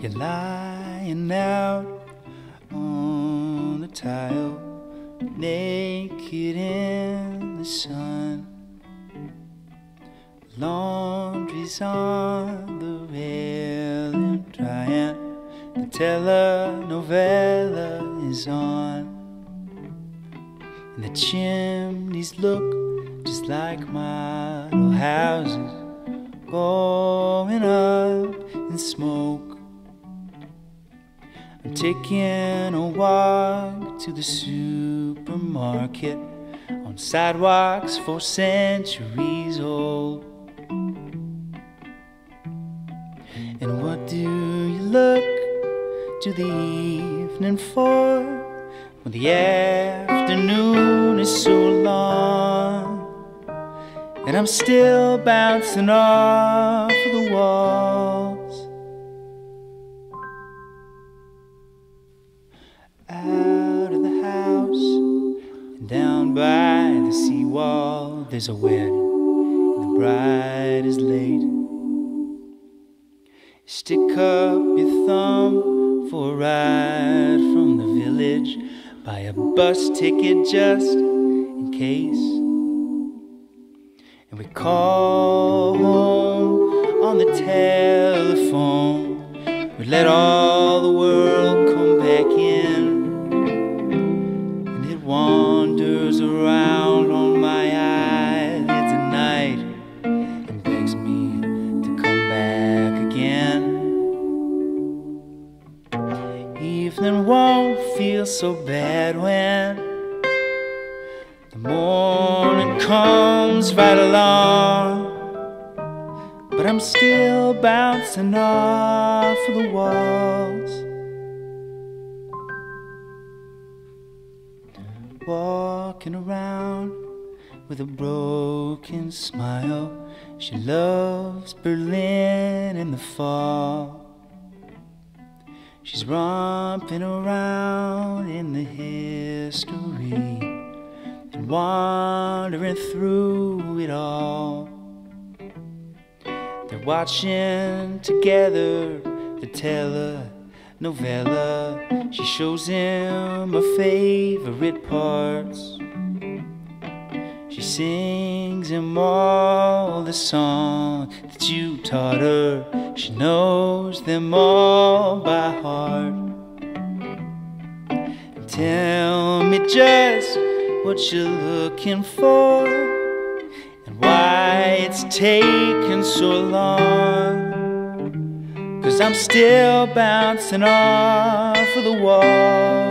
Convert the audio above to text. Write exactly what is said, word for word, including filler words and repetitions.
You're lying out on the tile, naked in the sun. Laundry's on the railing, drying. The telenovela is on, and the chimneys look just like model houses going up in smoke. I'm taking a walk to the supermarket on sidewalks four centuries old. And what do you look to the evening for, when the afternoon is so long, and I'm still bouncing off of the walls? Out of the house and down by the seawall, there's a wedding and the bride is late. Stick up your thumb for a ride from the village, buy a bus ticket just in case, and we call home on the telephone. We let all the world come back in, and it wanders around on my eyelids at night and begs me to come back again. Evening won't feel so bad when the morning comes right along, but I'm still bouncing off of the walls. Walking around with a broken smile, she loves Berlin in the fall. She's romping around in the history and wandering through it all. They're watching together the telenovela. She shows him her favorite parts. She sings him all the songs that you taught her. She knows them all by heart. Tell me just what you're looking for, and why it's taken so long, 'cause I'm still bouncing off of the wall.